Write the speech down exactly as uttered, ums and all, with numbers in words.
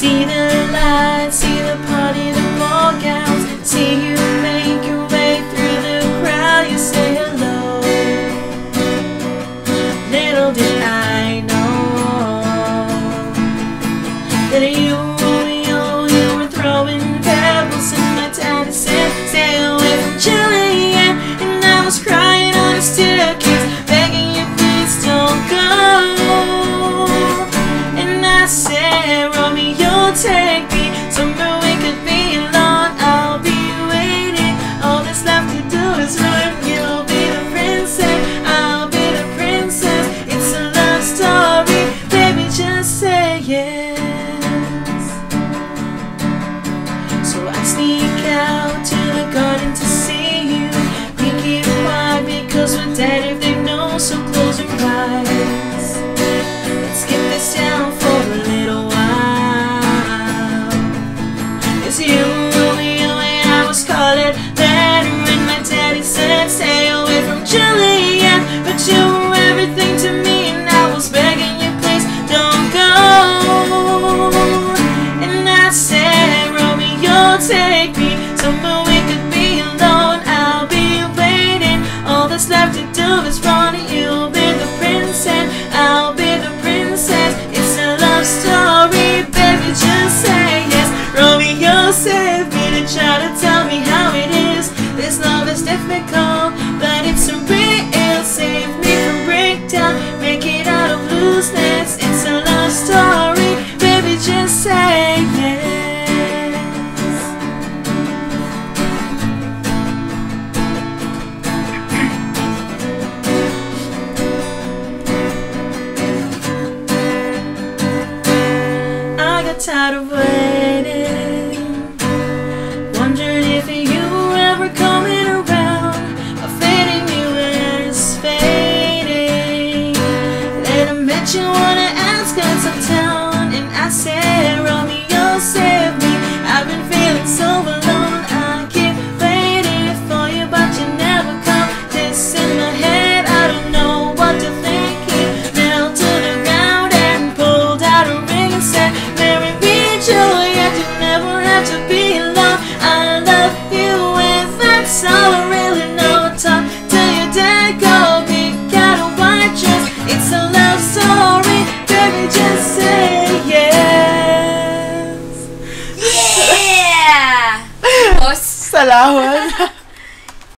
See the lights, see the party, the ball gowns. See you make your way through the crowd. You say hello. Little did I know that you, Romeo, you were throwing pebbles, and my daddy said, stay away from Juliet. And I was crying on the staircase, begging you please don't go. And I said, Romeo, take me somewhere we could be alone. I'll be waiting. All that's left to do is run. You'll be the princess, I'll be the princess. It's a love story, baby, just say yes. So I sneak out to the garden to see you. We keep quiet because we're dead if they know, so close your eyes. Let's get this down for a little while. It's you, Romeo, and I was calling letter, and my daddy said stay away from Juliet. But you were everything to me, and I was begging you please don't go. And I said, Romeo, take me somewhere we could be alone. I'll be waiting. All that's left to do is run. You'll be the princess, I'll be the princess. It's a love story, baby, just say yes. Romeo, save me to try to tell me how it is. This love is difficult, but it's a real. Save me from breakdown, make it out of looseness. It's a love story, baby, just say yes. I got tired of waiting, wondering if you were ever coming around. A fading you is fading. Then I met you on the outskirts of town, and I said, Romeo, save me. I've been feeling so alone. I keep waiting for you, but you never come. This in my head, I don't know what to think. He knelt to the ground and pulled out a ring and said, marry me, Juliet, you never have to be alone. I love you, and that's all I really know. Talk till your dad go, pick out a white dress. It's a love story, baby, just say yes. Yeah! Boss. Salamat.